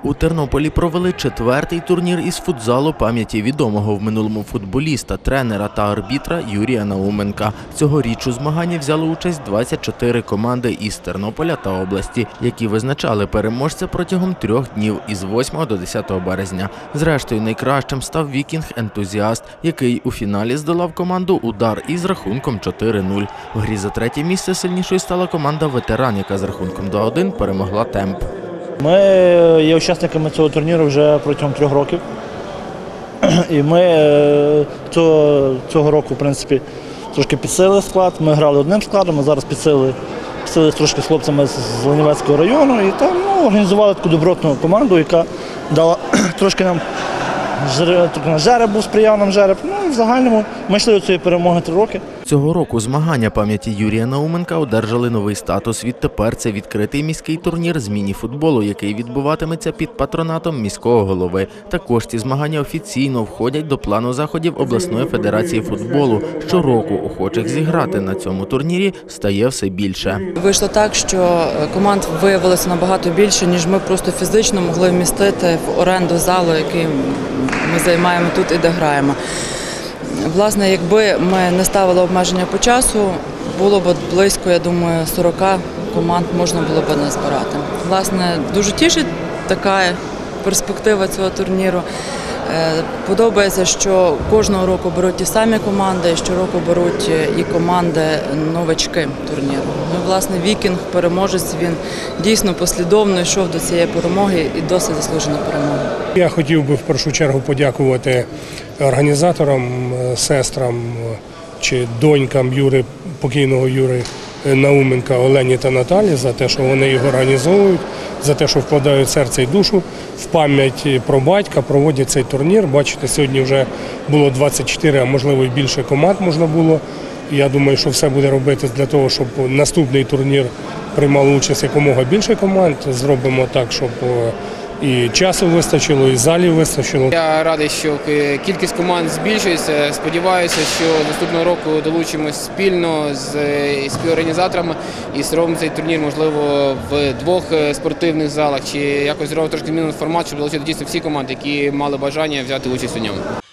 У Тернополі провели четвертий турнір із футзалу пам'яті відомого в минулому футболіста, тренера та арбітра Юрія Науменка. Цьогоріч у змаганні взяли участь 24 команди із Тернополя та області, які визначали переможця протягом 3 днів із 8 до 10 березня. Зрештою, найкращим став «Вікінг-ентузіаст», який у фіналі здолав команду «Удар» із рахунком 4-0. В грі за третє місце сильнішою стала команда «Ветеран», яка з рахунком 2-1 перемогла «Темп». Ми є учасниками цього турніру вже протягом 3 років. І ми цього року, в принципі, трошки підсилили склад. Ми грали одним складом, а зараз підсилили трошки з хлопцями з Ланівецького району. І там організували таку добротну команду, яка дала трошки нам жереб, був сприяв нам жереб. І в загальному ми йшли до цієї перемоги 3 роки. Цього року змагання пам'яті Юрія Науменка одержали новий статус. Відтепер це відкритий міський турнір з міні-футболу, який відбуватиметься під патронатом міського голови. Також ці змагання офіційно входять до плану заходів обласної федерації футболу. Щороку охочих зіграти на цьому турнірі стає все більше. Вийшло так, що команд виявилося набагато більше, ніж ми просто фізично могли вмістити в оренду залу, який ми займаємо тут і де граємо. Власне, якби ми не ставили обмеження по часу, було б близько, я думаю, 40 команд можна було б назбирати. Власне, дуже тішить така перспектива цього турніру. Подобається, що кожного року беруть ті самі команди, щороку беруть і команди-новачки турніру. Ну, власне, «Вікінг», переможець, він дійсно послідовно йшов до цієї перемоги і досить заслужена перемога. Я хотів би в першу чергу подякувати організаторам, сестрам чи донькам покійного Юри Науменка, Олені та Наталі за те, що вони його організовують, за те, що вкладають серце і душу в пам'ять про батька, проводять цей турнір. Бачите, сьогодні вже було 24, а можливо і більше команд можна було. Я думаю, що все буде робити для того, щоб наступний турнір приймало участь якомога більше команд. Зробимо так, щоб і часу вистачило, і залів вистачило. Я радий, що кількість команд збільшується. Сподіваюся, що наступного року долучимось спільно з співорганізаторами і зробимо цей турнір, можливо, в 2 спортивних залах, чи якось зробимо трошки змінений формат, щоб долучити дійсно всі команди, які мали бажання взяти участь у ньому.